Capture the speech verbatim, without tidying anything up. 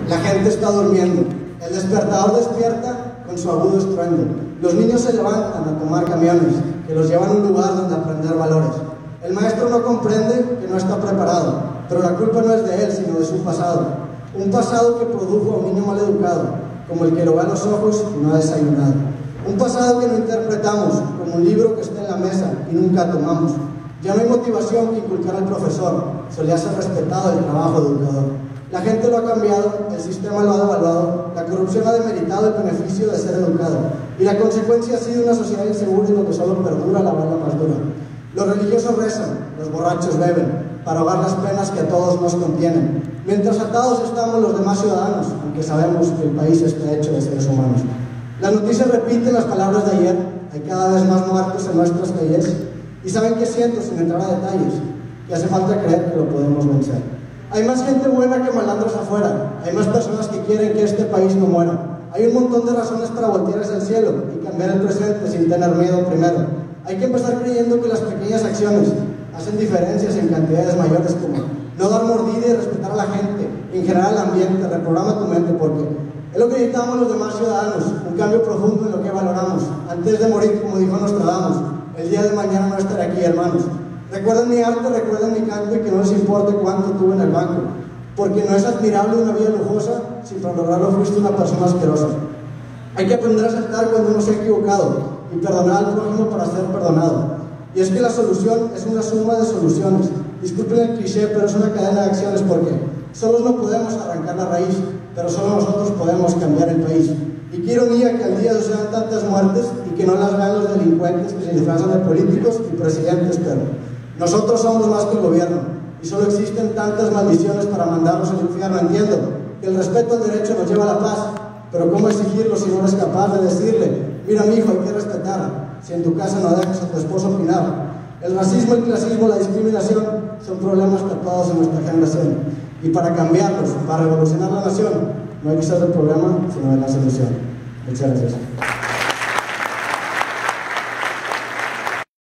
La gente está durmiendo. El despertador despierta con su agudo estruendo. Los niños se levantan a tomar camiones que los llevan a un lugar donde aprender valores. El maestro no comprende que no está preparado, pero la culpa no es de él, sino de su pasado. Un pasado que produjo a un niño mal educado, como el que lo ve a los ojos y no ha desayunado. Un pasado que no interpretamos como un libro que está en la mesa y nunca tomamos. Ya no hay motivación que inculcar al profesor, solía ser respetado el trabajo de educador. La gente lo ha cambiado, el sistema lo ha devaluado, la corrupción ha demeritado el beneficio de ser educado, y la consecuencia ha sido una sociedad insegura y donde solo perdura la bala más dura. Los religiosos rezan, los borrachos beben, para ahogar las penas que a todos nos contienen, mientras atados estamos los demás ciudadanos, aunque sabemos que el país está hecho de seres humanos. La noticia repite las palabras de ayer, hay cada vez más muertos en nuestras calles, y saben qué siento sin entrar a detalles, que hace falta creer que lo podemos vencer. Hay más gente buena que malandros afuera, hay más personas que quieren que este país no muera. Hay un montón de razones para voltear hacia el cielo y cambiar el presente sin tener miedo primero. Hay que empezar creyendo que las pequeñas acciones hacen diferencias en cantidades mayores, como no dar mordida y respetar a la gente, en general el ambiente, reprograma tu mente, porque es lo que necesitamos los demás ciudadanos, un cambio profundo en lo que valoramos. Antes de morir, como dijo Nostradamus, el día de mañana no estaré aquí, hermanos. Recuerden mi arte, recuerden mi canto y que no les importe cuánto tuve en el banco, porque no es admirable una vida lujosa si para lograrlo fuiste una persona asquerosa. Hay que aprender a aceptar cuando uno se ha equivocado y perdonar al prójimo para ser perdonado. Y es que la solución es una suma de soluciones. Disculpen el cliché, pero es una cadena de acciones, porque solos no podemos arrancar la raíz, pero solo nosotros podemos cambiar el país. Y qué ironía que al día sucedan tantas muertes y que no las vean los delincuentes que se disfrazan de políticos y presidentes, pero nosotros somos más que el gobierno y solo existen tantas maldiciones para mandarnos al infierno. Entiendo que el respeto al derecho nos lleva a la paz, pero ¿cómo exigirlo si no eres capaz de decirle, mira mi hijo, hay que respetar, si en tu casa no dejas a tu esposo opinar? El racismo, el clasismo, la discriminación son problemas tatuados en nuestra generación, y para cambiarlos, para revolucionar la nación, no hay que ser el problema, sino de la solución. Muchas gracias.